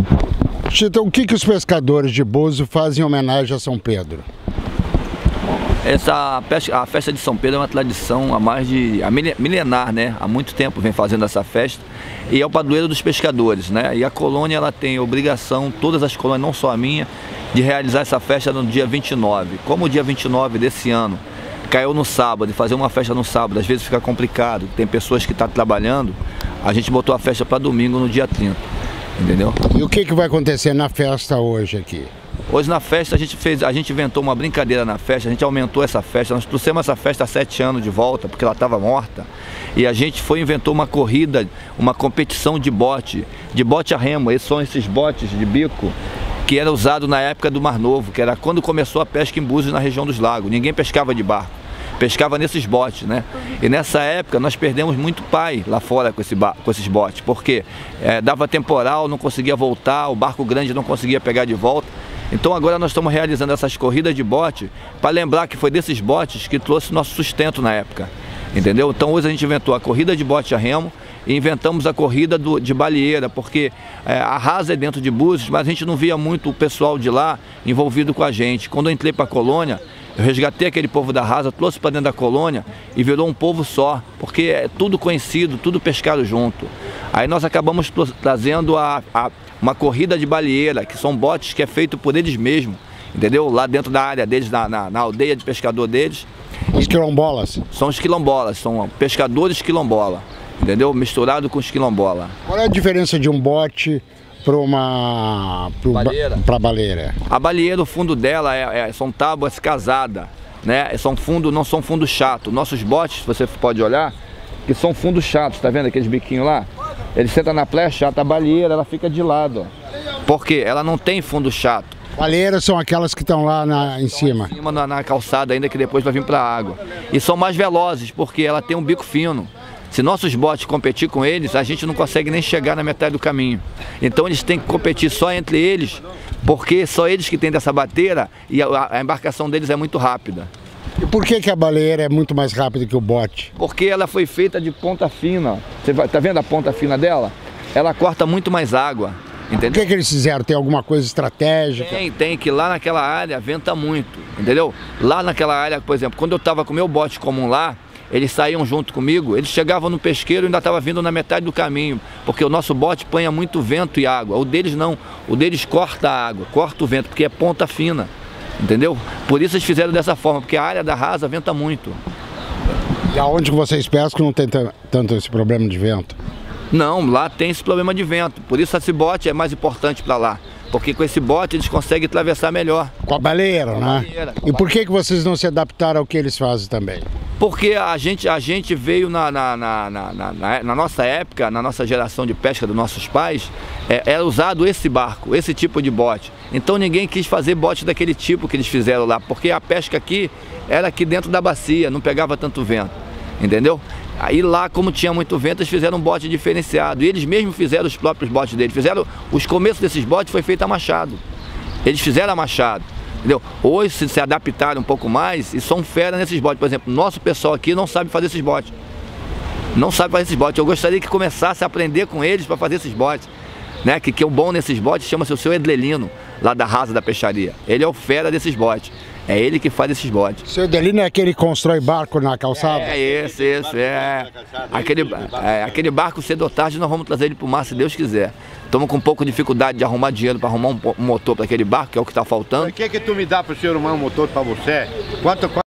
Então, o que os pescadores de Búzios fazem em homenagem a São Pedro? A festa de São Pedro é uma tradição milenar, né? Há muito tempo vem fazendo essa festa e é o padroeiro dos pescadores, né? E a colônia ela tem obrigação, todas as colônias, não só a minha, de realizar essa festa no dia 29. Como o dia 29 desse ano caiu no sábado, e fazer uma festa no sábado às vezes fica complicado, tem pessoas que estão trabalhando, a gente botou a festa para domingo no dia 30, entendeu? E o que vai acontecer na festa hoje aqui? Hoje na festa a gente inventou uma brincadeira na festa, a gente aumentou essa festa, nós trouxemos essa festa há 7 anos de volta, porque ela estava morta, e a gente inventou uma corrida, uma competição de bote a remo. São esses botes de bico que era usado na época do Mar Novo, que era quando começou a pesca em Búzios na região dos lagos, ninguém pescava de barco, pescava nesses botes, né? E nessa época nós perdemos muito pai lá fora com esses botes, porque dava temporal, não conseguia voltar, o barco grande não conseguia pegar de volta. Então agora nós estamos realizando essas corridas de bote para lembrar que foi desses botes que trouxe nosso sustento na época, entendeu? Então hoje a gente inventou a corrida de bote a remo e inventamos a corrida de baleeira, porque a rasa é dentro de Búzios, mas a gente não via muito o pessoal de lá envolvido com a gente. Quando eu entrei para a colônia, eu resgatei aquele povo da rasa, trouxe para dentro da colônia e virou um povo só, porque é tudo conhecido, tudo pescado junto. Aí nós acabamos trazendo uma corrida de baleeira, que são botes que é feito por eles mesmos, entendeu? Lá dentro da área deles, na aldeia de pescador deles. Os quilombolas? São os quilombolas, são pescadores quilombola, entendeu? Misturado com os quilombola. Qual é a diferença de um bote para baleeira? A baleeira, o fundo dela são tábuas casadas, né? Não são fundos chatos. Nossos botes, você pode olhar, que são fundos chatos, tá vendo aqueles biquinhos lá? Ele senta na pleia chata, a baleeira ela fica de lado, ó. Porque ela não tem fundo chato. Baleeiras são aquelas que estão lá em cima? Em cima na calçada ainda, que depois vai vir para a água. E são mais velozes, porque ela tem um bico fino. Se nossos botes competir com eles, a gente não consegue nem chegar na metade do caminho. Então eles têm que competir só entre eles, porque só eles que têm dessa bateira e a embarcação deles é muito rápida. E por que a baleeira é muito mais rápida que o bote? Porque ela foi feita de ponta fina. Você tá vendo a ponta fina dela? Ela corta muito mais água. Entendeu? O que eles fizeram? Tem alguma coisa estratégica? Tem que lá naquela área venta muito, entendeu? Lá naquela área, por exemplo, quando eu estava com o meu bote comum lá, eles saíam junto comigo, eles chegavam no pesqueiro e ainda estava vindo na metade do caminho, porque o nosso bote apanha muito vento e água. O deles não, o deles corta a água, corta o vento, porque é ponta fina, entendeu? Por isso eles fizeram dessa forma, porque a área da rasa venta muito. E aonde que vocês pescam não tem tanto esse problema de vento? Não, lá tem esse problema de vento, por isso esse bote é mais importante para lá, porque com esse bote eles conseguem atravessar melhor. Com a baleeira, né? E por que vocês não se adaptaram ao que eles fazem também? Porque a gente veio na nossa época, na nossa geração de pesca dos nossos pais, era usado esse barco, esse tipo de bote. Então ninguém quis fazer bote daquele tipo que eles fizeram lá, porque a pesca aqui era aqui dentro da bacia, não pegava tanto vento, entendeu? Aí lá, como tinha muito vento, eles fizeram um bote diferenciado. E eles mesmos fizeram os próprios botes deles. Os começos desses botes foi feito a machado. Eles fizeram a machado, entendeu? Hoje se adaptaram um pouco mais e são fera nesses botes. Por exemplo, nosso pessoal aqui não sabe fazer esses botes. Não sabe fazer esses botes. Eu gostaria que começasse a aprender com eles para fazer esses botes, né? Que o bom nesses botes chama-se o seu Edelino, lá da Rasa da Peixaria. Ele é o fera desses botes. É ele que faz esses botes. O seu Edelino é aquele que constrói barco na calçada? Aquele barco cedo ou tarde nós vamos trazer ele para o mar, se Deus quiser. Estamos com um pouco de dificuldade de arrumar dinheiro para arrumar um motor para aquele barco, que é o que está faltando. O que tu me dá para o senhor arrumar um motor para você?